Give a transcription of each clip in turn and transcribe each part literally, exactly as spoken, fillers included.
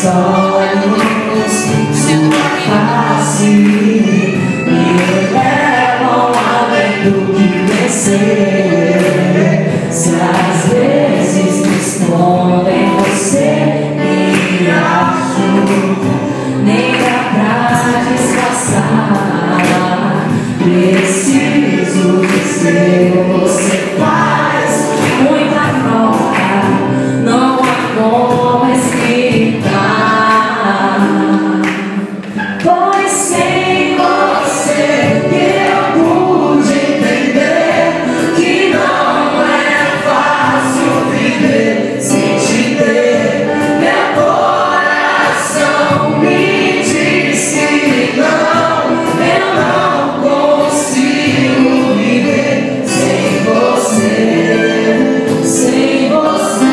olhos, sua face me levam além do que pensei. Se às vezes me escondo em você, me acho, nem dá pra disfarçar. Preciso dizer, você faz muita falta, não há como explicar. Pois sem você que eu pude entender que não é fácil viver sem te ter. Meu coração me diz que não, eu não consigo viver sem você, sem você.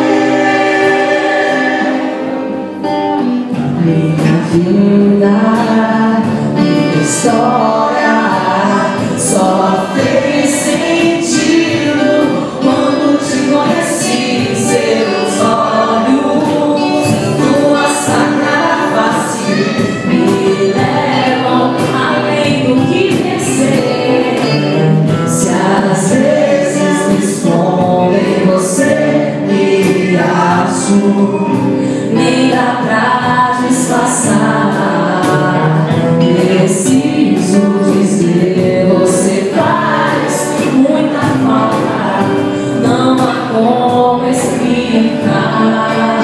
Minha vida, minha história só fez sentido quando te conheci. Seus olhos, tua sagrada face me levam além do que pensei. Se às vezes me escondo em você, me acho, nem dá pra disfarçar. Preciso dizer, você faz muita falta, não há como explicar.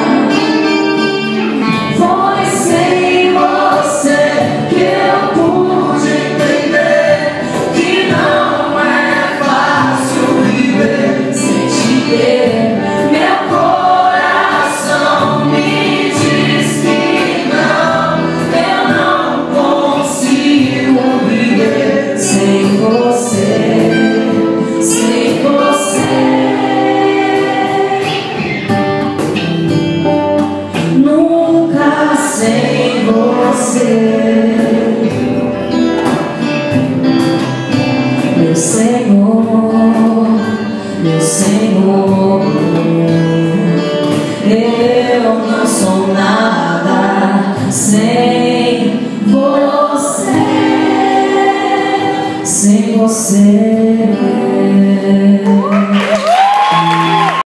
Foi sem você que eu pude entender que não é fácil viver sem te ter. Meu coração me diz que não, eu não consigo viver sem você, sem você. Nunca sem você, meu Senhor, meu Senhor. Eu não sou nada sem você, sem você.